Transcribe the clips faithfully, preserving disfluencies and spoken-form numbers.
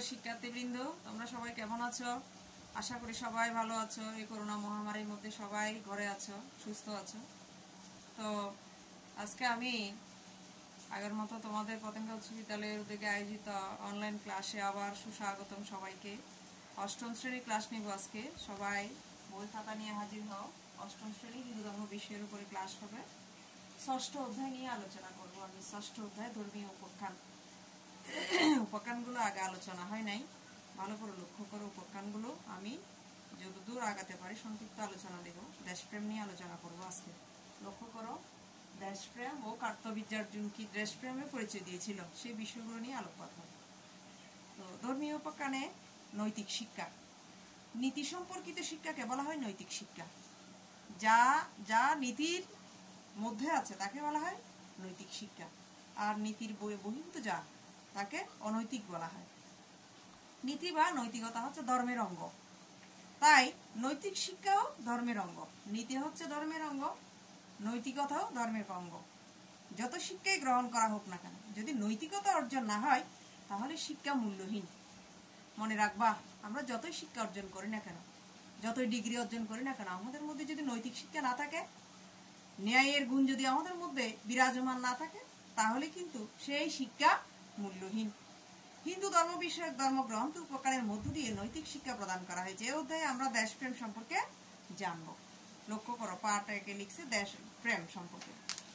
শিক্ষার্থীবৃন্দ, তোমরা সবাই কেমন আছো? আশা করি সবাই ভালো আছো। এই করোনা মহামারীর মধ্যে সবাই ঘরে আছো, সুস্থ আছো। তো আজকে আমি আগের মতো তোমাদের পতেঙ্গা উচ্চ বিদ্যালয়ের উদ্যোগে আয়োজিত অনলাইন ক্লাসে আবার সুস্বাগতম সবাইকে। অষ্টম শ্রেণী ক্লাস নিব আজকে। সবাই বই খাতা নিয়ে হাজির হও। অষ্টম শ্রেণী হিন্দু ধর্ম বিষয়ের উপরে ক্লাস হবে। ষষ্ঠ অধ্যায় নিয়ে আলোচনা করবো আমি। ষষ্ঠ অধ্যায় ধর্মীয় উপাখ্যান। উপাখ্যানগুলো আগে আলোচনা হয় নাই, ভালো করে লক্ষ্য করো। উপাখ্যানগুলো আমি যতদূর আগাতে পারি সংক্ষিপ্ত আলোচনা দেব। দেশপ্রেম নিয়ে আলোচনা করবো আজকে। লক্ষ্য করো, দেশপ্রেম ও কার্তবীর্যার্জুন কি দেশপ্রেমে পরিচয় দিয়েছিল সেই বিষয়গুলো নিয়ে আলোকপাত হবে। তো ধর্মীয় উপাখ্যানে নৈতিক শিক্ষা, নীতি সম্পর্কিত শিক্ষাকে বলা হয় নৈতিক শিক্ষা। যা যা নীতির মধ্যে আছে তাকে বলা হয় নৈতিক শিক্ষা, আর নীতির বহির্ভূত যা তাকে অনৈতিক বলা হয়। নীতি বা নৈতিকতা হচ্ছে ধর্মের অঙ্গ, তাই নৈতিক শিক্ষাও ধর্মের অঙ্গ। নীতি হচ্ছে ধর্মের অঙ্গ, নৈতিকতাও ধর্মের অঙ্গ। যত শিক্ষাই গ্রহণ করা হোক না কেন, যদি নৈতিকতা অর্জন না হয় তাহলে শিক্ষা মূল্যহীন। মনে রাখবা, আমরা যতই শিক্ষা অর্জন করি না কেন, যতই ডিগ্রি অর্জন করি না কেন, আমাদের মধ্যে যদি নৈতিক শিক্ষা না থাকে, ন্যায়ের গুণ যদি আমাদের মধ্যে বিরাজমান না থাকে, তাহলে কিন্তু সেই শিক্ষা মূল্যহীন। হিন্দু ধর্ম বিষয়ক ধর্মগ্রন্থ উপকারের মধ্য দিয়ে নৈতিক শিক্ষা প্রদান করা হয়েছে। এই অধ্যায়ে আমরা দেশপ্রেম সম্পর্কে জানবো। লক্ষ্য করো, পাঠ একে লিখছে দেশপ্রেম সম্পর্কে।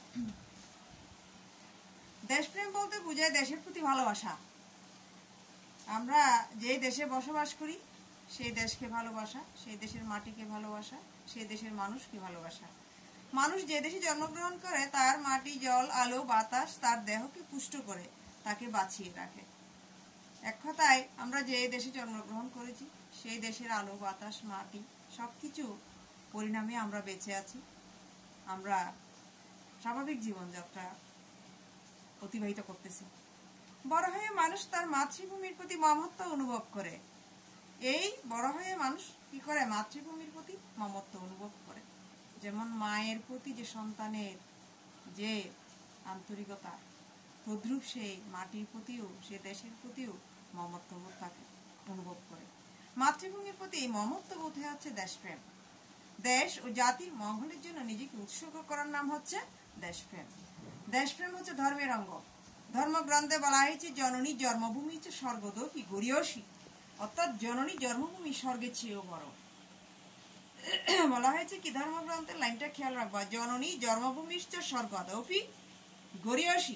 দেশপ্রেম বলতে বোঝায় দেশের প্রতি ভালোবাসা। আমরা যে দেশে বসবাস করি সেই দেশকে ভালোবাসা, সেই দেশের মাটিকে ভালোবাসা, সেই দেশের মানুষকে ভালোবাসা। মানুষ যে দেশে জন্মগ্রহণ করে তার মাটি, জল, আলো, বাতাস তার দেহকে পুষ্ট করে তাকে বাঁচিয়ে রাখে। এক কথায়, আমরা যে দেশে জন্মগ্রহণ করেছি সেই দেশের আলো, বাতাস, মাটি সবকিছু পরিণামে আমরা বেঁচে আছি। আমরা স্বাভাবিক জীবনযাত্রা অতিবাহিত করতেছি। বড় হয়ে মানুষ তার মাতৃভূমির প্রতি মমত্ব অনুভব করে। এই বড় হয়ে মানুষ কি করে? মাতৃভূমির প্রতি মমত্ব অনুভব করে। যেমন মায়ের প্রতি যে সন্তানের যে আন্তরিকতা, তদ্রূপ সেই মাটির প্রতিও, সে দেশের প্রতিও মমত্ববোধ তাকে অনুভব করে। মাতৃভূমির প্রতি এই মমত্ববোধ হচ্ছে দেশপ্রেম। দেশ ও জাতির মঙ্গলের জন্য নিজেকে উৎসর্গ করার নাম হচ্ছে দেশপ্রেম। দেশপ্রেম হচ্ছে ধর্মের অঙ্গ। ধর্মগ্রন্থে বলা হয়েছে, জননী জন্মভূমি হচ্ছে স্বর্গদপি গরীয়সী, অর্থাৎ জননী জন্মভূমি স্বর্গের চেয়েও বড়। বলা হয়েছে কি, ধর্মগ্রন্থের লাইনটা খেয়াল রাখবা, জননী জন্মভূমি স্বর্গদপি গরীয়সী,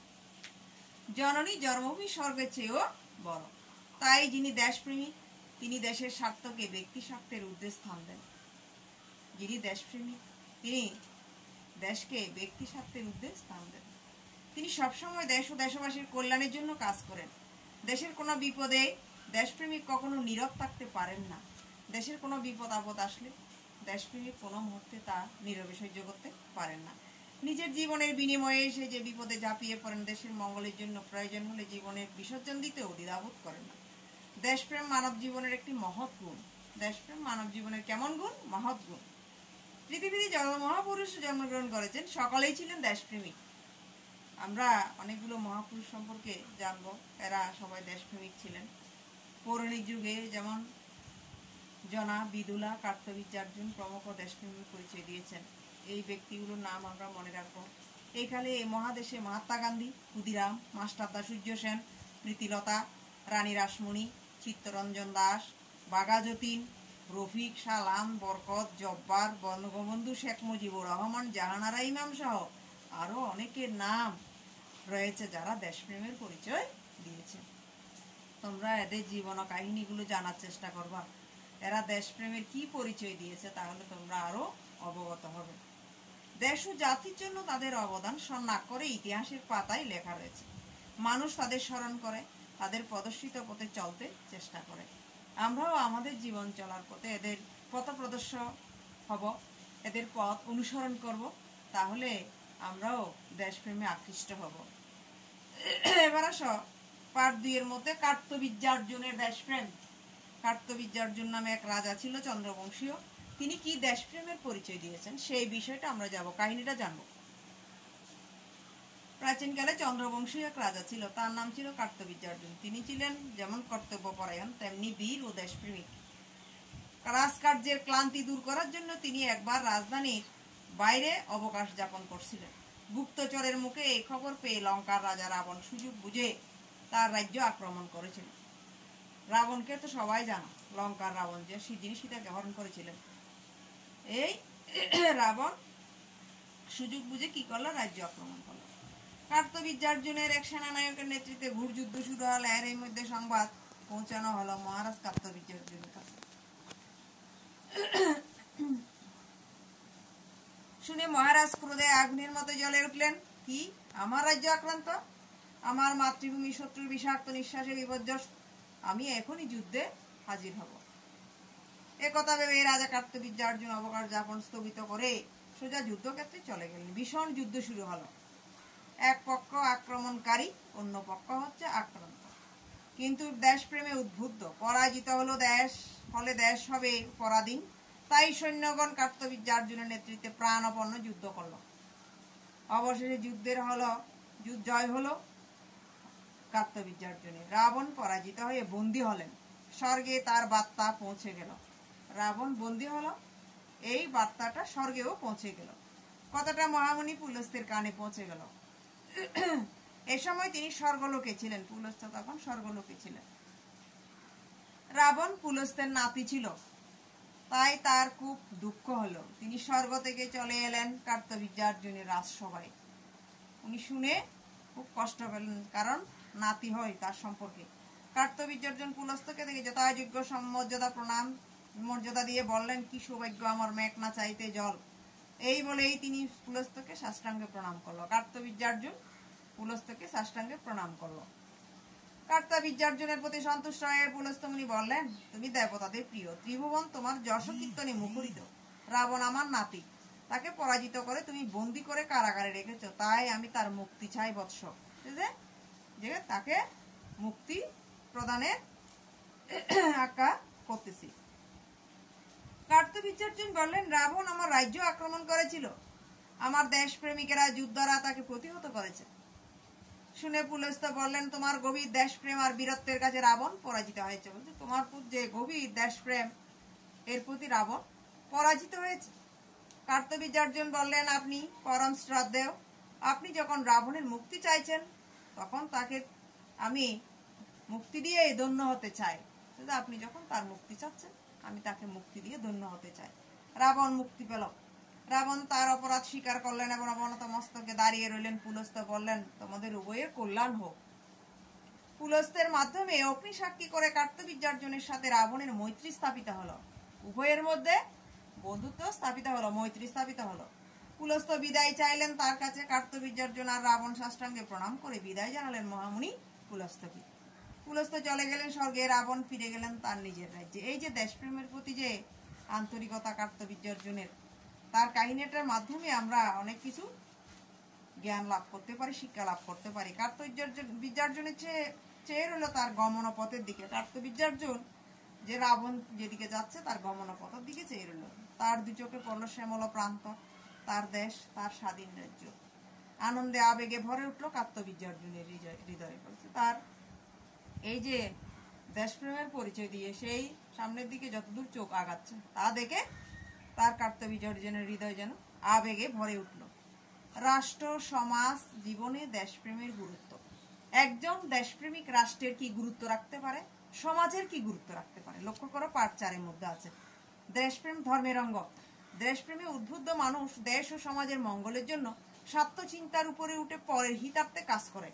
জননী জন্মভূমি স্বর্গের চেয়েও বড়। তাই যিনি দেশপ্রেমী তিনি দেশের স্বার্থকে ব্যক্তি স্বার্থের ঊর্ধ্বে স্থান দেন। যিনি দেশপ্রেমী তিনি দেশকে ব্যক্তি স্বার্থের ঊর্ধ্বে স্থান দেন। তিনি সবসময় দেশ ও দেশবাসীর কল্যাণের জন্য কাজ করেন। দেশের কোনো বিপদে দেশপ্রেমিক কখনো নীরব থাকতে পারেন না। দেশের কোনো বিপদ আপদ আসলে দেশপ্রেমিক কোনো মুহূর্তে তা নীরবে সহ্য করতে পারেন না। নিজের জীবনের বিনিময়ে এসে যে বিপদে ঝাঁপিয়ে পড়েন, দেশের মঙ্গলের জন্য প্রয়োজন হলে জীবনের বিসর্জন দিতেও দ্বিধাবোধ করেন না। দেশপ্রেম মানব জীবনের একটি মহৎ গুণ। দেশপ্রেম মানব জীবনের কেমন গুণ? মহৎ গুণ। পৃথিবীতে যত মহাপুরুষ জন্মগ্রহণ করেছেন সকলেই ছিলেন দেশপ্রেমিক। আমরা অনেকগুলো মহাপুরুষ সম্পর্কে জানবো, এরা সবাই দেশপ্রেমিক ছিলেন। পৌরাণিক যুগে যেমন জনা, বিদুলা, কার্তবীর্যার্জুন প্রমুখ দেশপ্রেমিক পরিচয় দিয়েছেন। এই ব্যক্তিগুলোর নাম আমরা মনে রাখবো। এই কালে এই মহাদেশে মহাত্মা গান্ধী, ক্ষুদিরাম, মাস্টারদা সূর্য সেন, প্রীতিলতা, রানী রাসমণি, চিত্তরঞ্জন দাস, বাঘা যতীন, রফিক, সালাম, বরকত, জব্বার, বঙ্গবন্ধু শেখ মুজিবুর রহমান, জাহানারা ইমাম সহ আরো অনেকের নাম রয়েছে যারা দেশপ্রেমের পরিচয় দিয়েছে। তোমরা এদের জীবন কাহিনীগুলো জানার চেষ্টা করবা, এরা দেশপ্রেমের কি পরিচয় দিয়েছে, তাহলে তোমরা আরো অবগত হবে। দেশ ও জাতির জন্য তাদের অবদান স্বর্ণাক করে ইতিহাসের পাতায় লেখা রয়েছে। মানুষ তাদের স্মরণ করে, তাদের প্রদর্শিত পথে চলতে চেষ্টা করে। আমরাও আমাদের জীবন চলার পথে এদের পথ প্রদর্শক হব, এদের পথ অনুসরণ করব, তাহলে আমরাও দেশপ্রেমে আকৃষ্ট হব। এবার আসো পার্ট দুই এর মধ্যে কার্তবীর্যার্জুনের দেশপ্রেম। কার্তবীর্যার্জুন নামে এক রাজা ছিল, চন্দ্রবংশীয়। তিনি কি দেশপ্রেমের পরিচয় দিয়েছেন সেই বিষয়টা আমরা যাব, কাহিনীটা জানবো। প্রাচীনকালে চন্দ্রবংশী এক রাজা ছিল, তার নাম ছিল কার্তবীর্যার্জুন। তিনি ছিলেন যেমন কর্তব্যপরায়ণ তেমনি বীর ও দেশপ্রেমিক। রাজকার্যের ক্লান্তি দূর করার জন্য তিনি একবার রাজধানীর বাইরে অবকাশ যাপন করছিলেন। গুপ্তচরের মুখে এই খবর পেয়ে লঙ্কার রাজা রাবণ সুযোগ বুঝে তার রাজ্য আক্রমণ করেছিল। রাবণকে তো সবাই জানো, লঙ্কার রাবণ যে যিনি সীতাকে হরণ করেছিলেন। এই রাবণ সুযোগ বুঝে কি করলো, রাজ্য আক্রমণ করলো। কার্তবীর্যার্জুনের এক সেনানায়কের নেতৃত্বে ঘুর যুদ্ধ শুরু হলো। এর এই মধ্যে সংবাদ পৌঁছানো হলো মহারাজ কার্তবীর্যার্জুনের কাছে। শুনে মহারাজ ক্রোধে আগুনের মতো জ্বলে উঠলেন। কি, আমার রাজ্য আক্রান্ত, আমার মাতৃভূমি শত্রুর বিষাক্ত নিঃশ্বাসে বিপর্যস্ত, আমি এখনই যুদ্ধে হাজির হব। এ কথা ভেবে রাজা কার্তবীর্যার্জুন অবকাশ যাপন স্থগিত করে সোজা যুদ্ধক্ষেত্রে চলে গেলেন। ভীষণ যুদ্ধ শুরু হলো। এক পক্ষ আক্রমণকারী, অন্য পক্ষ হচ্ছে আক্রান্ত। কিন্তু দেশপ্রেমে উদ্বুদ্ধ, পরাজিত হলো দেশ, ফলে দেশ হবে পরাধীন। তাই সৈন্যগণ কার্তবীর্যার্জুনের নেতৃত্বে প্রাণপন্ন যুদ্ধ করল। অবশেষে যুদ্ধের হলো জয় হলো কার্তবীর্যার্জুনের। রাবণ পরাজিত হয়ে বন্দী হলেন। স্বর্গে তার বার্তা পৌঁছে গেল। রাবণ বন্দী হলো, এই বার্তাটা স্বর্গেও পৌঁছে গেল। কথাটা মহামুনি পুলস্ত্যের কানে পৌঁছে গেল। এ সময় তিনি স্বর্গলোকে ছিলেন। পুলস্ত্য তখন স্বর্গলোকে ছিলেন। রাবণ পুলস্ত্যের নাতি ছিল, তাই তার খুব দুঃখ হলো। তিনি স্বর্গ থেকে চলে এলেন কার্তবীর্যার্জুনের রাজসভায়। উনি শুনে খুব কষ্ট পেলেন, কারণ নাতি হয় তার সম্পর্কে। কার্তবীর্যার্জুন পুলস্ত্যকে দেখে যথাযোগ্য সম্মর্যাদা প্রণাম মর্যাদা দিয়ে বললেন, কি সৌভাগ্য আমার, মেঘ না চাইতে জল। এই বলেই তিনি পুলস্ত্যকে সাষ্টাঙ্গে প্রণাম করলো। কার্তবীর্যার্জুন পুলস্ত্যকে সাষ্টাঙ্গে প্রণাম করলো। কার্তবীর্যার্জুনের প্রতি সন্তুষ্ট হয়ে পুলস্ত্য মুনি বললেন, তুমি দেবতাদের প্রিয়, ত্রিভুবন তোমার যশ কীর্তনে মুখরিত। রাবণ আমার নাতি, তাকে পরাজিত করে তুমি বন্দী করে কারাগারে রেখেছ, তাই আমি তার মুক্তি চাই বৎস। যে তাকে মুক্তি প্রদানের আজ্ঞা করতেছি। কার্তবীর্যার্জুন বললেন, রাবণ আমার রাজ্য আক্রমণ করেছিল, আমার দেশপ্রেমিকেরা যোদ্ধারা তাকে প্রতিহত করেছে। শুনে পুলস্ত্য বললেন, তোমার গভীর দেশপ্রেম আর বীরত্বের কাছে রাবণ পরাজিত হয়েছে। বলছে তোমার যে গভীর দেশপ্রেম, এর প্রতি রাবণ পরাজিত হয়েছে। কার্তবীর্যার্জুন বললেন, আপনি পরম শ্রদ্ধেয়, আপনি যখন রাবণের মুক্তি চাইছেন, তখন তাকে আমি মুক্তি দিয়ে ধন্য হতে চাই। আপনি যখন তার মুক্তি চাচ্ছেন, আমি তাকে মুক্তি দিয়ে ধন্য হতে চাই। রাবণ মুক্তি পেল। রাবণ তার অপরাধ স্বীকার করলেন এবং অবনত মস্তকে দাঁড়িয়ে রইলেন। পুলস্ত্য বললেন, তোমাদের উভয়ের কল্যাণ হোক। পুলস্ত্যের মাধ্যমে অগ্নি সাক্ষী করে কার্তবীর্যার্জুনের সাথে রাবণের মৈত্রী স্থাপিত হলো। উভয়ের মধ্যে বন্ধুত্ব স্থাপিত হলো, মৈত্রী স্থাপিত হলো। পুলস্ত্য বিদায় চাইলেন তার কাছে। কার্তবীর্যার্জুন আর রাবণ সাষ্টাঙ্গে প্রণাম করে বিদায় জানালেন মহামুনি পুলস্ত্যকে। পুলস্ত্য চলে গেলেন স্বর্গে, রাবণ ফিরে গেলেন তার নিজের রাজ্যে। এই যে দেশপ্রেমের প্রতি যে আন্তরিকতা কার্তবীর্যার্জুনের, তার কাহিনীটার মাধ্যমে আমরা অনেক কিছু জ্ঞান লাভ করতে পারি, শিক্ষা লাভ করতে পারি। কার্তবীর্যার্জুনের চেয়ে চেয়ে রইল তার গমন পথের দিকে। কার্তবীর্যার্জুন যে রাবণ যেদিকে যাচ্ছে, তার গমন পথের দিকে চেয়ে রইল। তার দু চোখে পড়ল শ্যামল প্রান্ত, তার দেশ, তার স্বাধীন রাজ্য। আনন্দে আবেগে ভরে উঠল কার্তবীর্যার্জুনের হৃদয়ে। বলছে তার এই যে দেশপ্রেমের পরিচয় দিয়ে সেই সামনের দিকে যতদূর চোখ আগাচ্ছে, তা দেখে তার কার্তবীর্যার্জুনের হৃদয় যেন আবেগে ভরে উঠল। রাষ্ট্র, সমাজ, জীবনে দেশপ্রেমের গুরুত্ব। একজন দেশপ্রেমিক রাষ্ট্রের কি গুরুত্ব রাখতে পারে, সমাজের কি গুরুত্ব রাখতে পারে, লক্ষ্য করো পার্ট চারের মধ্যে আছে। দেশপ্রেম ধর্মের অঙ্গ। দেশপ্রেমে উদ্বুদ্ধ মানুষ দেশ ও সমাজের মঙ্গলের জন্য স্বার্থ চিন্তার উপরে উঠে পরের হিতার্থে কাজ করে।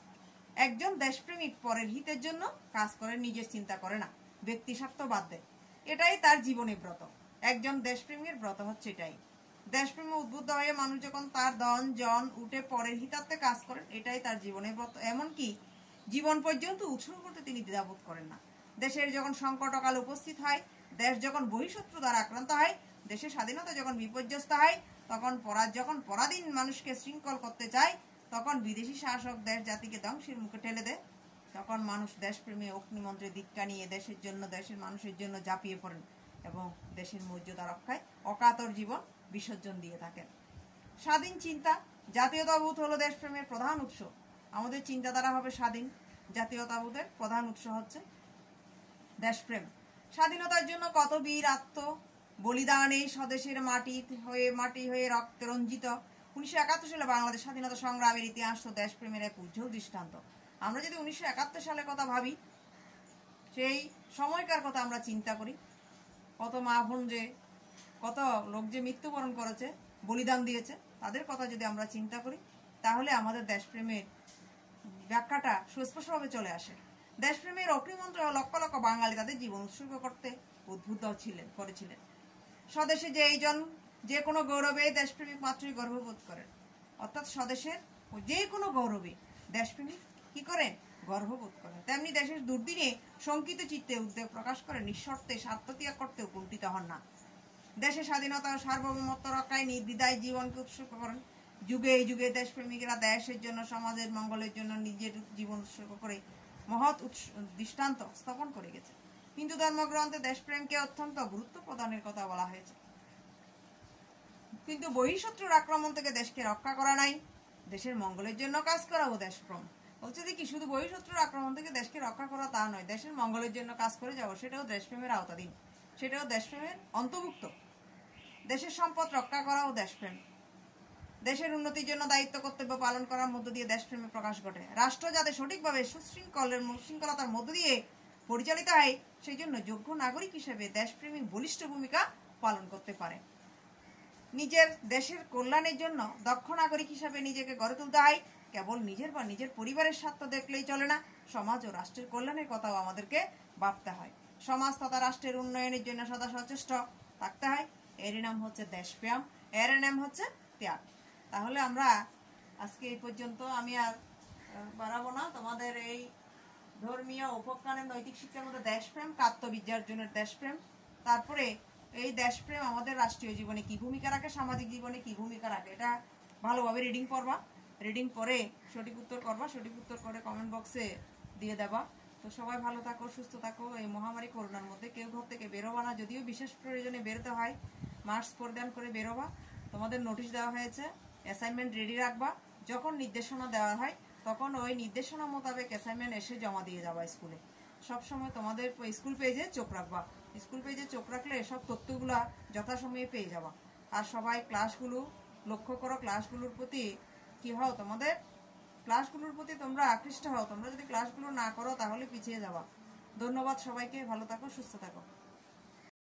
একজন দেশপ্রেমিক পরের হিতের জন্য কাজ করে, নিজের চিন্তা করে না, ব্যক্তি স্বার্থ বাদ দেয়। এটাই তার জীবনের ব্রত। একজন দেশপ্রেমিকের ব্রত হচ্ছে এটাই। দেশপ্রেমে উদ্বুদ্ধ হয়ে মানুষ যখন তার ধন জন উঠে পরের হিতার্থে কাজ করেন, এটাই তার জীবনের ব্রত। এমনকি জীবন পর্যন্ত উৎসর্গ করতে তিনি দ্বিধাবোধ করেন না। দেশের যখন সংকটকাল উপস্থিত হয়, দেশ যখন বহিঃশত্রু দ্বারা আক্রান্ত হয়, দেশের স্বাধীনতা যখন বিপর্যস্ত হয়, তখন পরাজ যখন পরাধীন মানুষকে শৃঙ্খল করতে চায়, তখন বিদেশি শাসক দেশ জাতিকে ধ্বংসের মুখে ঠেলে দেয়, তখন মানুষ দেশপ্রেমে অগ্নিমন্ত্রে দীক্ষা নিয়ে দেশের জন্য, দেশের মানুষের জন্য ঝাঁপিয়ে পড়েন এবং দেশের মর্যাদা রক্ষায় অকাতর জীবন বিসর্জন দিয়ে থাকেন। স্বাধীন চিন্তা, জাতীয়তাবোধ হলো দেশপ্রেমের প্রধান উৎস। আমাদের চিন্তাধারা হবে স্বাধীন। জাতীয়তাবোধের প্রধান উৎস হচ্ছে দেশপ্রেম। স্বাধীনতার জন্য কত বীর আত্ম বলিদান এই স্বদেশের মাটি হয়ে মাটি হয়ে রক্তে রঞ্জিত। উনিশশো একাত্তর সালে বাংলাদেশ স্বাধীনতা সংগ্রামের ইতিহাস তো দেশপ্রেমের এক উজ্জ্বল দৃষ্টান্ত। আমরা যদি উনিশশো একাত্তর সালের কথা ভাবি, সেই সময়কার কথা আমরা চিন্তা করি, কত মা বোন যে, কত লোক যে মৃত্যুবরণ করেছে, বলিদান দিয়েছে, তাদের কথা যদি আমরা চিন্তা করি, তাহলে আমাদের দেশপ্রেমের ব্যাখ্যাটা সুস্পষ্টভাবে চলে আসে। দেশপ্রেমের অগ্নিমন্ত্র লক্ষ লক্ষ বাঙালি তাদের জীবন উৎসর্গ করতে উদ্বুদ্ধ ছিলেন করেছিলেন। স্বদেশে যে এইজন যে কোনো গৌরবে দেশপ্রেমিক মাত্রই গর্ববোধ করেন। অর্থাৎ স্বদেশের যে কোনো গৌরবে দেশপ্রেমিক কি করেন? গর্ববোধ করেন। তেমনি দেশের দুর্দিনে শঙ্কিত চিত্তে উদ্বেগ প্রকাশ করে নিঃশর্তে স্বার্থত্যাগ করতেও কুণ্ঠিত হন না। দেশের স্বাধীনতা ও সার্বভৌমত্ব রক্ষায় নির্দ্বিধায় জীবনকে উৎসর্গ করেন। যুগে যুগে দেশপ্রেমিকেরা দেশের জন্য, সমাজের মঙ্গলের জন্য নিজের জীবন উৎসর্গ করে মহৎ দৃষ্টান্ত স্থাপন করে গেছে। হিন্দু ধর্মগ্রন্থে দেশপ্রেমকে অত্যন্ত গুরুত্ব প্রদানের কথা বলা হয়েছে। কিন্তু বহিঃশত্রুর আক্রমণ থেকে দেশকে রক্ষা করা নাই, দেশের মঙ্গলের জন্য কাজ করাও দেশপ্রেম। বলছে যে কি শুধু বহিঃশত্রুর আক্রমণ থেকে দেশকে রক্ষা করা তা নয়, দেশের মঙ্গলের জন্য কাজ করে যাবো, সেটাও দেশপ্রেমের আওতাধীন, সেটাও দেশপ্রেমের অন্তর্ভুক্ত। দেশের সম্পদ রক্ষা করাও দেশপ্রেম। দেশের উন্নতির জন্য দায়িত্ব কর্তব্য পালন করার মধ্য দিয়ে দেশপ্রেমের প্রকাশ ঘটে। রাষ্ট্র যাতে সঠিকভাবে সুশৃঙ্খলের শৃঙ্খলতার মধ্য দিয়ে পরিচালিত হয়, সেই জন্য যোগ্য নাগরিক হিসেবে দেশপ্রেমিক বলিষ্ঠ ভূমিকা পালন করতে পারে। নিজের দেশের কল্যাণের জন্য দক্ষ নাগরিক হিসেবে নিজেকে গড়ে তুলতে হয়। কেবল নিজের বা নিজের পরিবারের স্বার্থ দেখলেই চলে না, সমাজ ও রাষ্ট্রের কল্যাণের কথাও আমাদেরকে ভাবতে হয়। সমাজ তথা রাষ্ট্রের উন্নয়নের জন্য সদা সচেষ্ট থাকতে হয়। এর নাম হচ্ছে দেশপ্রেম, এর নাম হচ্ছে ত্যাগ। তাহলে আমরা আজকে এই পর্যন্ত, আমি আর বাড়াবো না। তোমাদের এই ধর্মীয় উপজ্ঞানের নৈতিক শিক্ষার মধ্যে দেশপ্রেম, কার্তবীর্যার্জনের দেশপ্রেম, তারপরে এই দেশপ্রেম আমাদের রাষ্ট্রীয় জীবনে কি ভূমিকা রাখে, সামাজিক জীবনে কি ভূমিকা রাখে, এটা ভালোভাবে রিডিং করবা। রিডিং করে সঠিক উত্তর করবা, সঠিক উত্তর করে কমেন্ট বক্সে দিয়ে দেবা। তো সবাই ভালো থাকো, সুস্থ থাকো। এই মহামারী করোনার মধ্যে কেউ ঘর থেকে বেরোবা না, যদিও বিশেষ প্রয়োজনে বেরোতে হয়, মাস্ক পরিধান করে বেরোবা। তোমাদের নোটিশ দেওয়া হয়েছে, অ্যাসাইনমেন্ট রেডি রাখবা। যখন নির্দেশনা দেওয়া হয় তখন ওই নির্দেশনা মোতাবেক অ্যাসাইনমেন্ট এসে জমা দিয়ে যাবা স্কুলে। সবসময় তোমাদের স্কুল পেজে চোখ রাখবা। স্কুল পেজে চোখ রাখলে সব তথ্যগুলা যথাসময়ে পেয়ে যাবা। আর সবাই ক্লাসগুলো লক্ষ্য করো, ক্লাসগুলোর প্রতি কি হও, তোমাদের ক্লাসগুলোর প্রতি তোমরা আকৃষ্ট হও। তোমরা যদি ক্লাসগুলো না করো তাহলে পিছিয়ে যাবা। ধন্যবাদ সবাইকে, ভালো থাকো, সুস্থ থাকো।